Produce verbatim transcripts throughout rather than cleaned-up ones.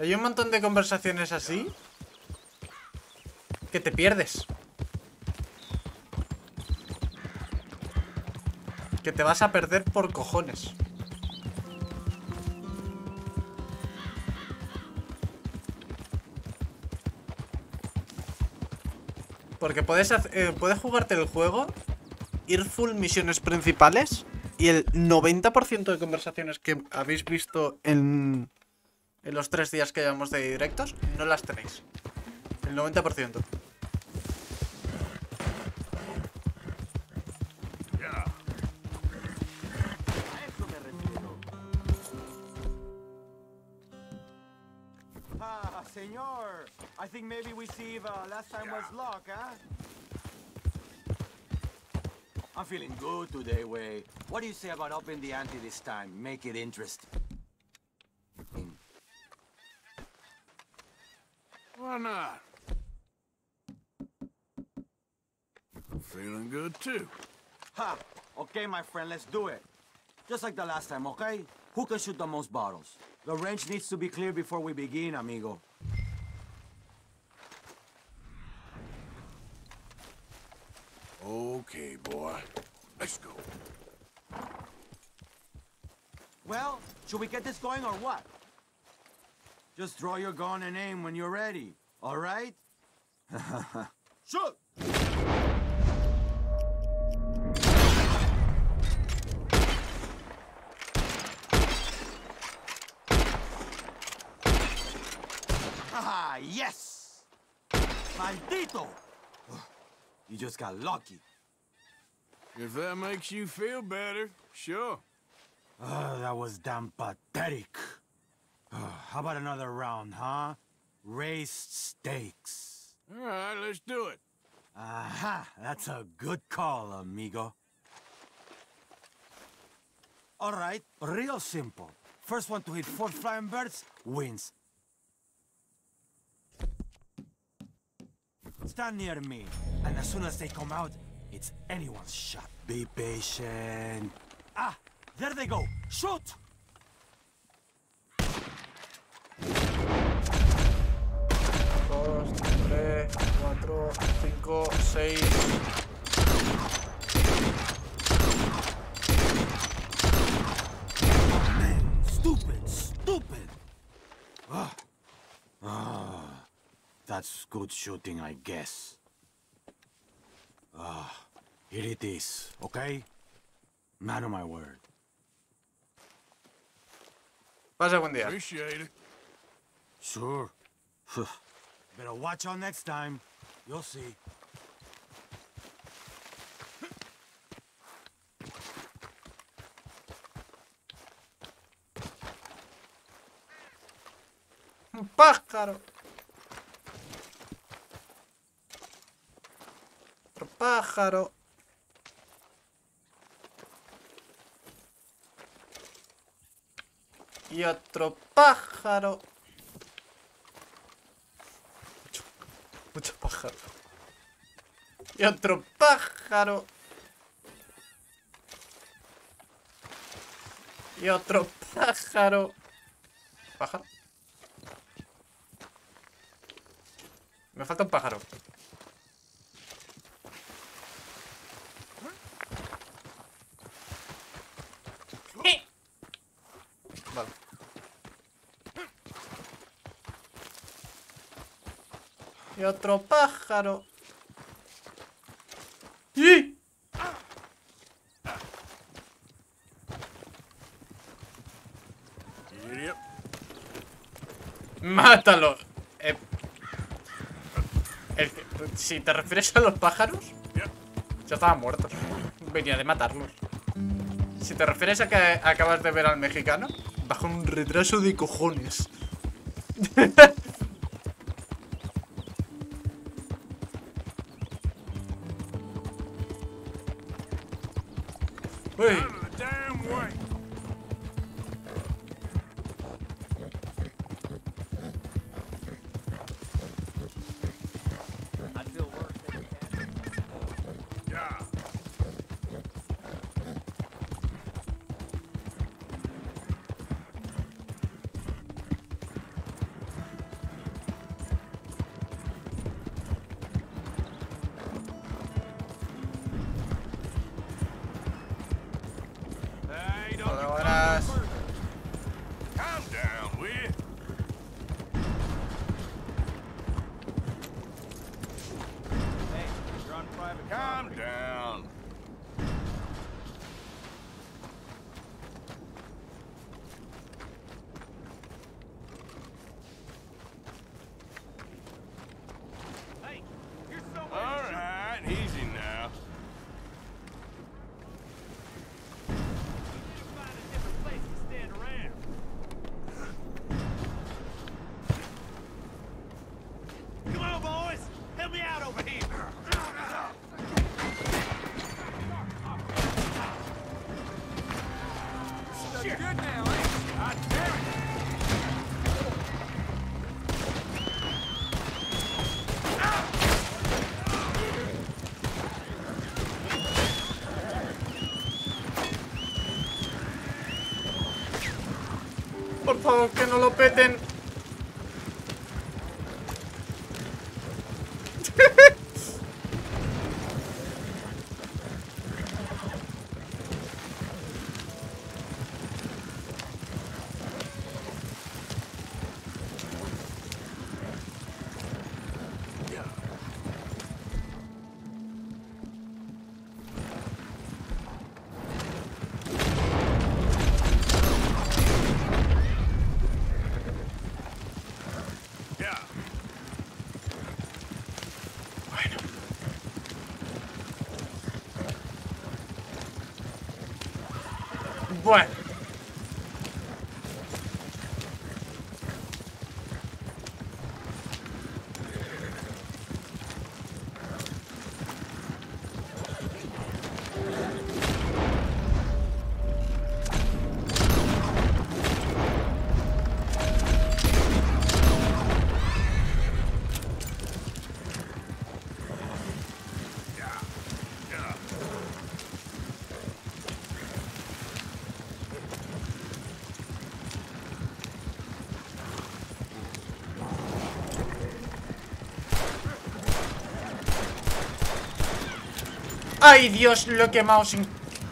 Hay un montón de conversaciones así que te pierdes. Que te vas a perder por cojones. Porque puedes, eh, puedes jugarte el juego, ir full misiones principales y el noventa por ciento de conversaciones que habéis visto en, en los tres días que llevamos de directos no las tenéis. El noventa por ciento. Ah, senor. I think maybe we see if uh, last time was luck, huh? I'm feeling good today, Way. What do you say about upping the ante this time? Make it interesting. Why not? I'm feeling good too. Ha! Okay, my friend, let's do it. Just like the last time, okay? Who can shoot the most bottles? The range needs to be clear before we begin, amigo. Okay, boy. Let's go. Well, should we get this going or what? Just draw your gun and aim when you're ready, all right? Shoot! Ah, yes! Maldito! You just got lucky. If that makes you feel better, sure. Oh, that was damn pathetic. Oh, how about another round, huh? Raised stakes. All right, let's do it. Aha, that's a good call, amigo. All right, real simple. First one to hit four flying birds wins. Stand near me, and as soon as they come out, it's anyone's shot. Be patient. Ah, there they go. Shoot! Dos, tres, cuatro, cinco, seis. Man, stupid, stupid. Ah, ah, that's good shooting, I guess. Ah, here it is, okay? Man of my word. Pasa buen día. Appreciate it. Sure. Better watch out next time. You'll see. Un pájaro. Otro pájaro. Y otro pájaro. Mucho, mucho pájaro. Y otro pájaro. Y otro pájaro. ¿Pájaro? Me falta un pájaro. Vale. Y otro pájaro. ¡Y! Idiot. ¡Mátalo! Eh, el que- si te refieres a los pájaros, ya estaban muertos. Venía de matarlos. Si te refieres a que acabas de ver al mexicano, bajo un retraso de cojones. Uy, Out of the damn way. Yeah. Por favor, que no lo peten. Bueno. ¡Ay, Dios! Lo he quemado sin...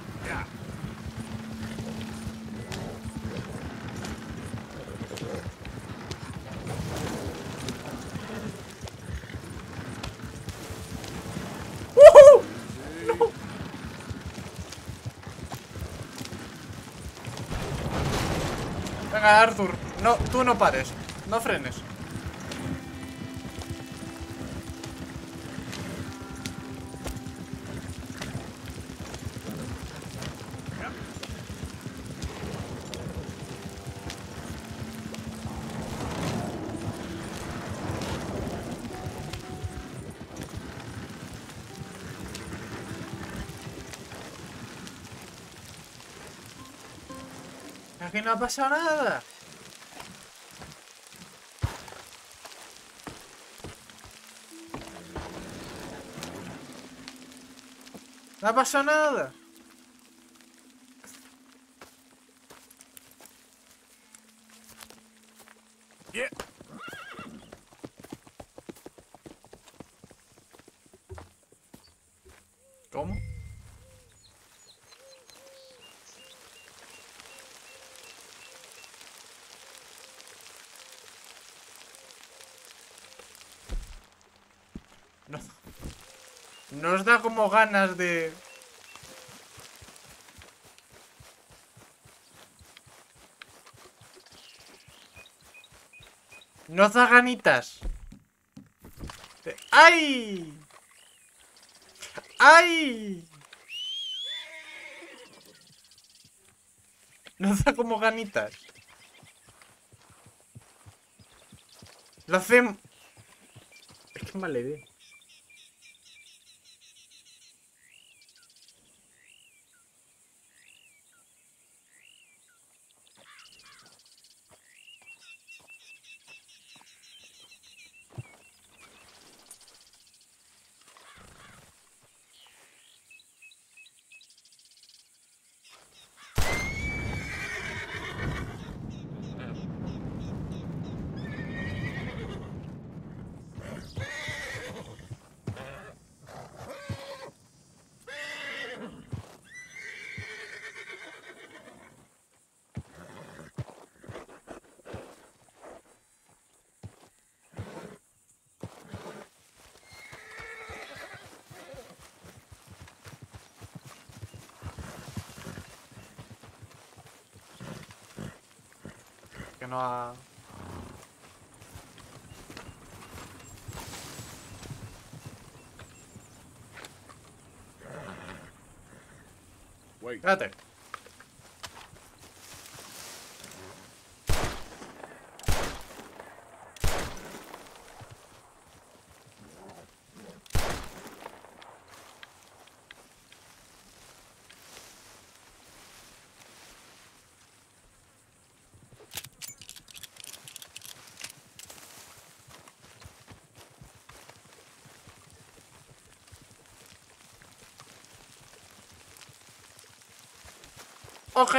¡Uh! ¡No! Venga, Arthur. No, tú no pares. No frenes. Aquí no ha pasado nada. No ha pasado nada. Yeah. ¿Cómo? No. Nos da como ganas de... Nos da ganitas. De... ¡Ay! ¡Ay! Nos da como ganitas. Lo hacemos... Es que mala idea. Que no ha... Wait. Espérate. Ok.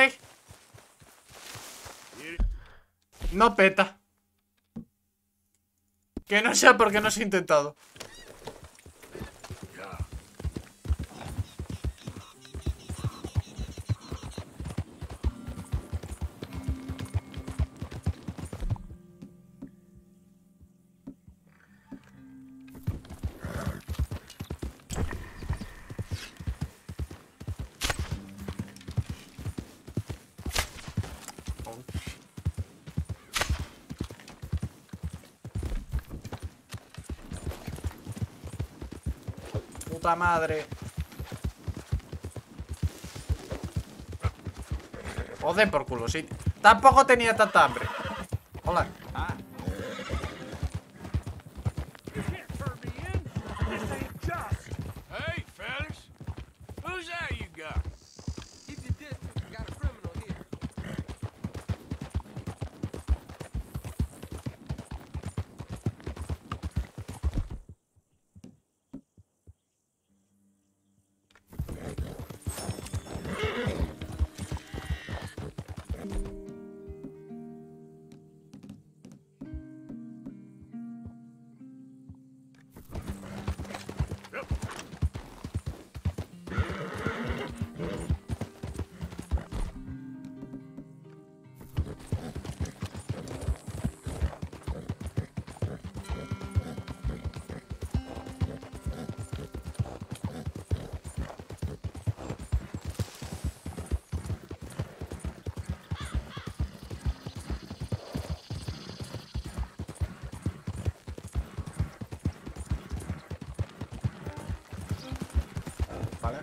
No peta. Que no sea porque no se ha intentado. Puta madre. Joder, por culo, sí. Tampoco tenía tanta hambre. Hola. Hey, fellas. Who's that you got? Keep your distance. We got a criminal here. Vale.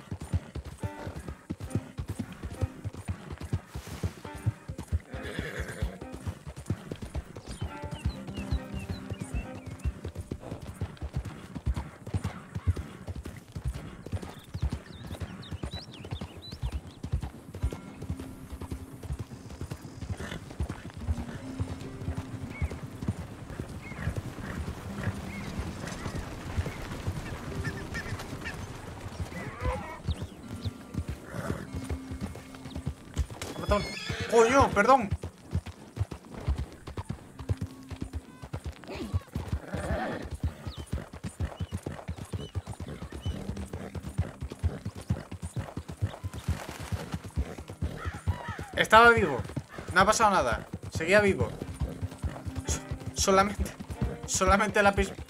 Perdón. Coño, perdón. Estaba vivo. No ha pasado nada. Seguía vivo. S- solamente. Solamente la pis...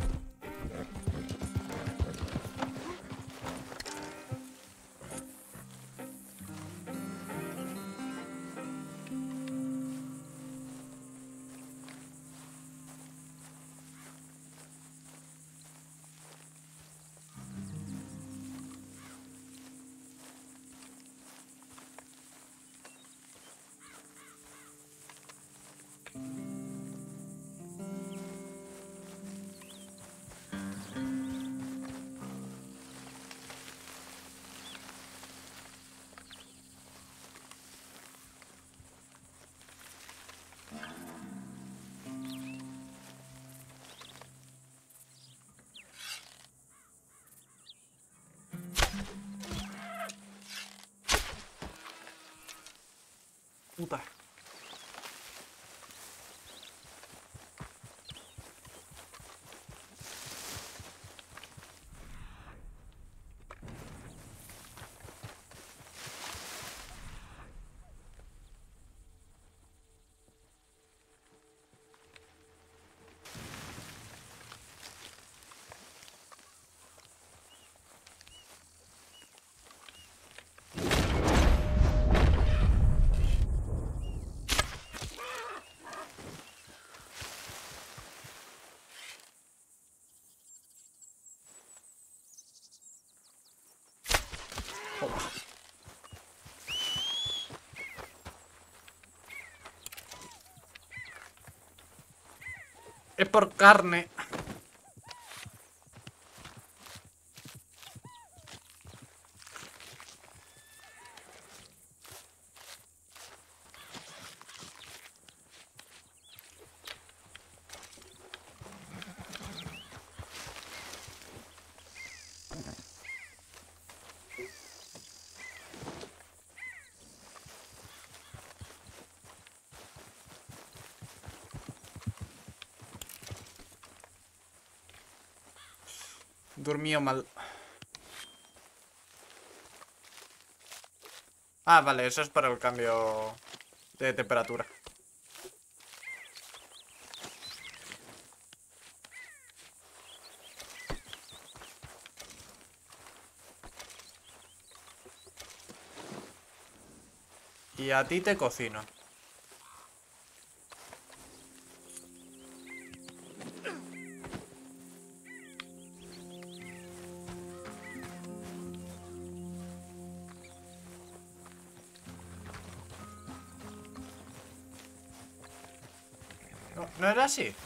Puta. Es por carne. Durmió mal. Ah, vale, eso es para el cambio de temperatura. Y a ti te cocino. No, no era así.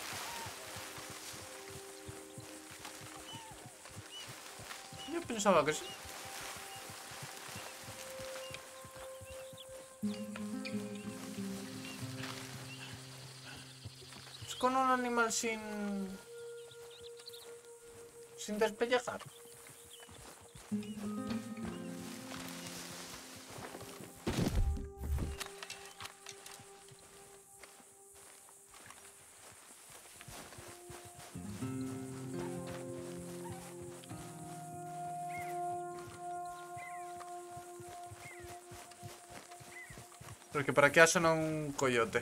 Yo pensaba que sí. Es con un animal sin... sin despellejar. Porque por aquí ha sonado un coyote.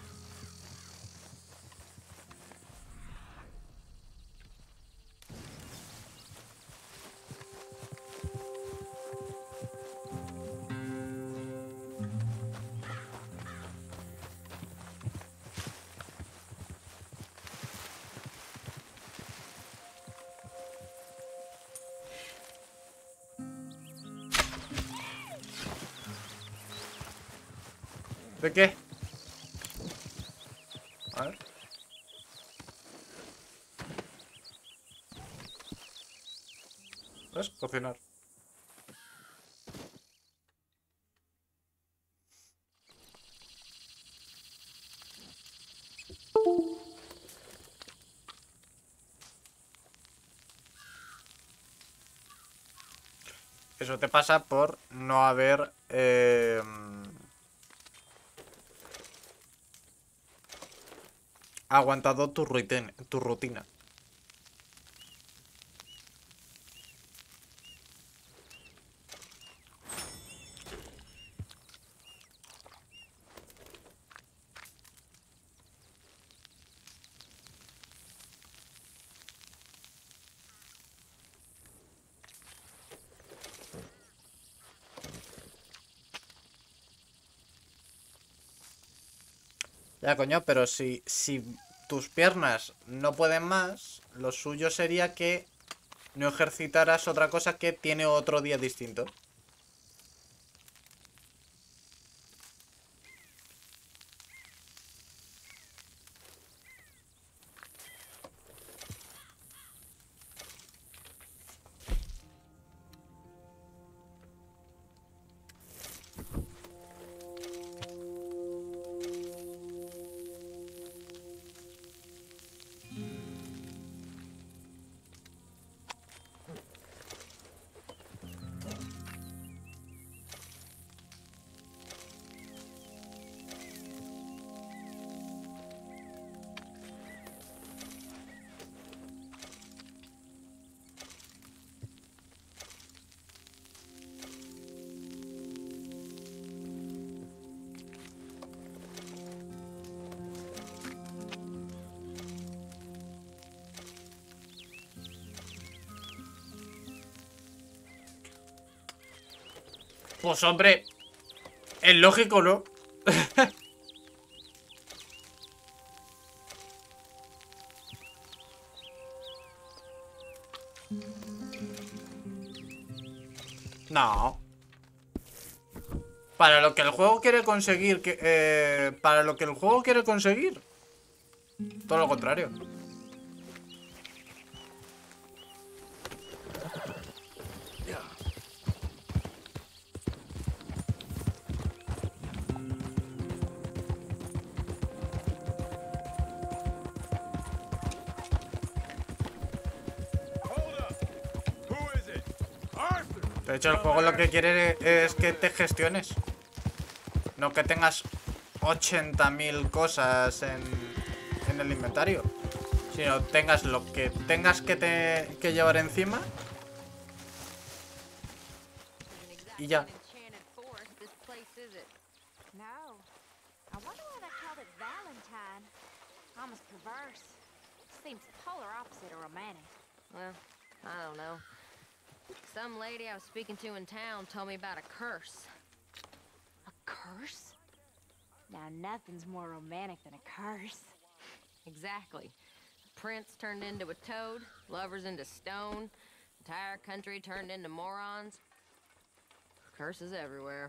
¿De qué? A ver. ¿Ves? Cocinar. Eso te pasa por no haber... Eh... aguantado tu rutina, tu rutina. Ya, coño, pero si, si tus piernas no pueden más, lo suyo sería que no ejercitaras otra cosa que tiene otro día distinto. Pues hombre, es lógico, ¿no? No. Para lo que el juego quiere conseguir, que, eh, para lo que el juego quiere conseguir, todo lo contrario. De hecho, el juego lo que quiere es que te gestiones. No que tengas ochenta mil cosas en, en el inventario. Sino tengas lo que tengas que, te, que llevar encima. Y ya. No. I wonder why they called it Valentine. Almost perverse. Seems polar opposite of romantic. Well, I don't know. Some lady I was speaking to in town told me about a curse. A curse? Now nothing's more romantic than a curse. Exactly. Prince turned into a toad, lovers into stone, entire country turned into morons. Curses everywhere.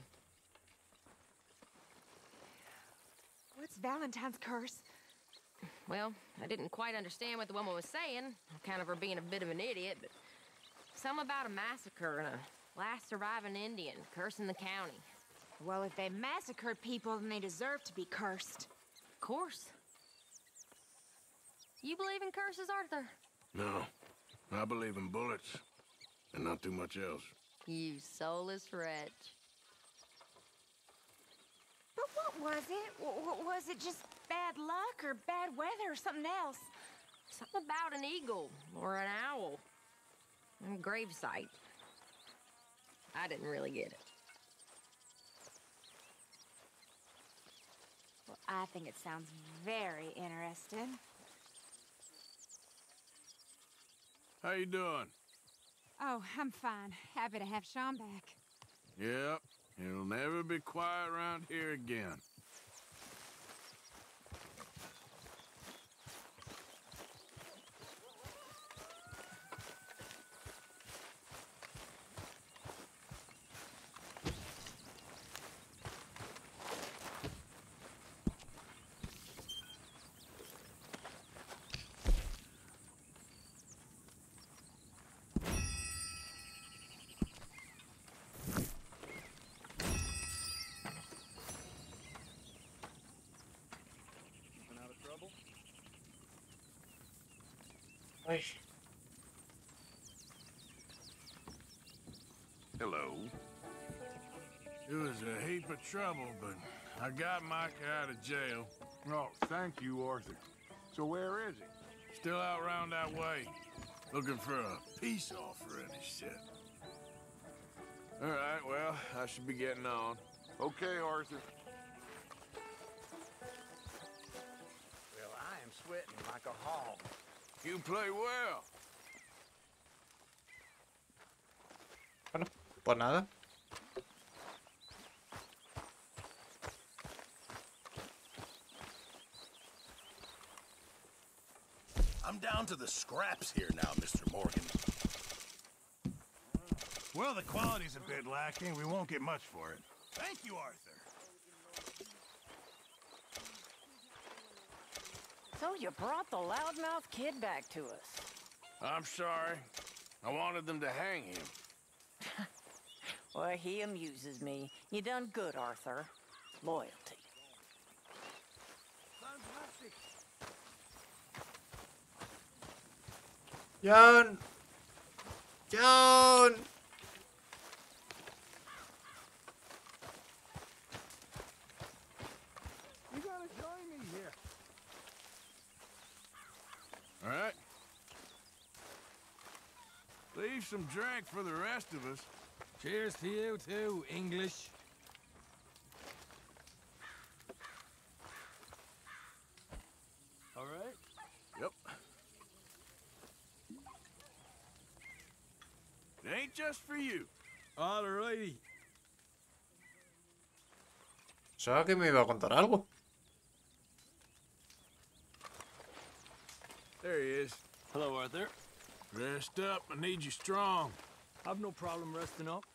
What's Valentine's curse? Well, I didn't quite understand what the woman was saying, kind of her being a bit of an idiot, but something about a massacre and a last surviving Indian cursing the county. Well, if they massacred people, then they deserve to be cursed. Of course. You believe in curses, Arthur? No, I believe in bullets, and not too much else. You soulless wretch. But what was it? W w was it just bad luck or bad weather or something else? Something about an eagle or an owl. A gravesite. I didn't really get it. Well, I think it sounds very interesting. How you doing? Oh, I'm fine. Happy to have Sean back. Yep, it'll never be quiet around here again. Ay. Hello. It was a heap of trouble, but I got Micah out of jail. Oh, thank you, Arthur. So where is he? Still out round that way, looking for a peace offering and shit. All right, well, I should be getting on. Okay, Arthur. Well, I am sweating like a hog. You play well. Bueno, pues nada. I'm down to the scraps here now, Mister Morgan. Well, the quality's a bit lacking. We won't get much for it. Thank you, Arthur. So you brought the loudmouth kid back to us. I'm sorry. I wanted them to hang him. Well, he amuses me. You done good, Arthur. Loyalty. John. John. You gotta join me here. All right. Leave some drink for the rest of us. Cheers to you too, English. All right. Yep. It ain't just for you. All righty. Pensaba que me iba a contar algo. There he is. Hello, Arthur. Rest up. I need you strong. I've no problem resting up.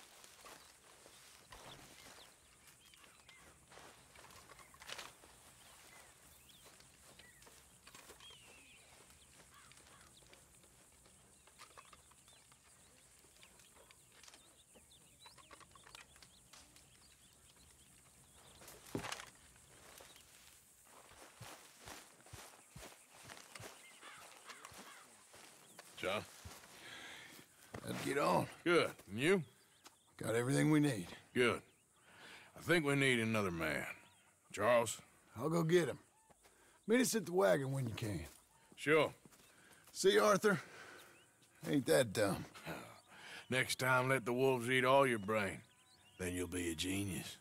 John? Let's get on. Good. And you? Got everything we need. Good. I think we need another man. Charles? I'll go get him. Meet us at the wagon when you can. Sure. See, Arthur? Ain't that dumb. Next time, let the wolves eat all your brain. Then you'll be a genius.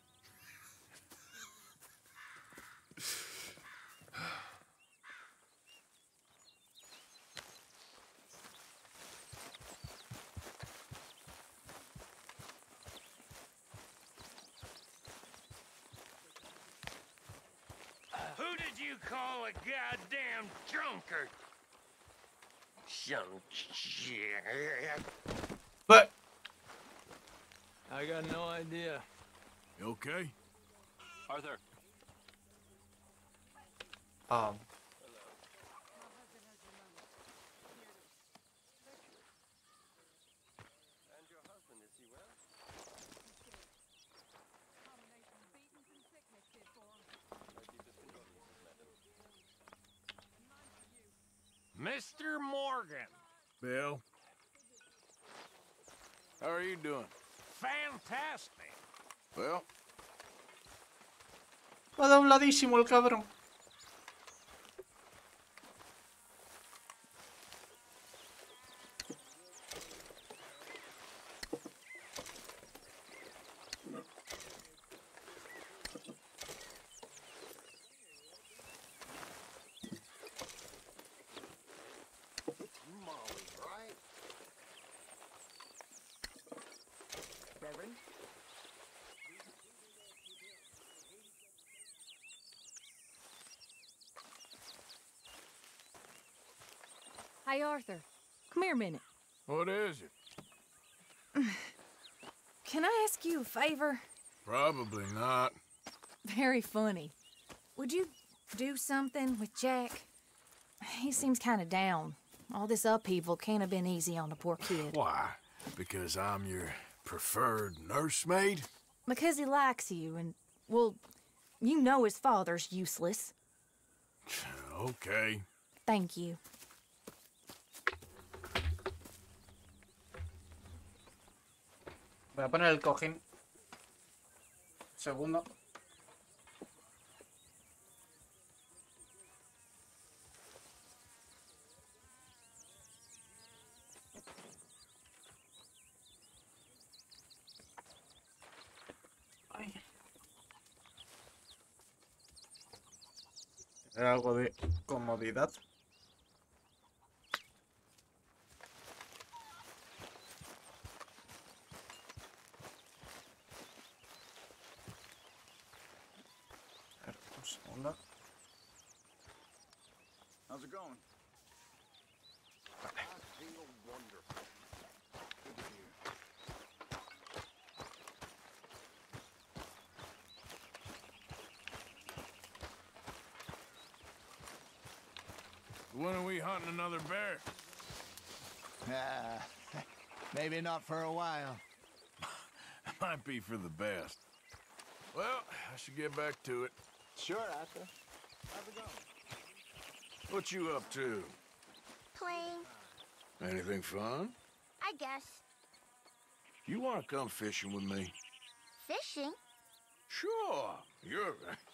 Who did you call a goddamn drunkard? Some shit. But I got no idea. You okay? Arthur. um, And your husband, is he well? Mister Morgan. Bill? How are you doing? Fantastic. Well, va dobladísimo el cabrón. Molly, right? Reverend? Hey, Arthur. Come here a minute. what is it? Can I ask you a favor? Probably not. Very funny. Would you do something with Jack? He seems kind of down. All this upheaval can't have been easy on the poor kid. Why? Because I'm your preferred nursemaid? Because he likes you, and, well, you know his father's useless. Okay. Thank you. Voy a poner el cojín. Segundo. Ay. Era algo de comodidad. A ver, un segundo. How's it going? I feel wonderful. Good to hear. When are we hunting another bear? Ah, maybe not for a while. Might be for the best. Well, I should get back to it. Sure, Arthur. How's it going? What you up to? Playing, Anything fun? I guess. You want to come fishing with me? Fishing? Sure. You're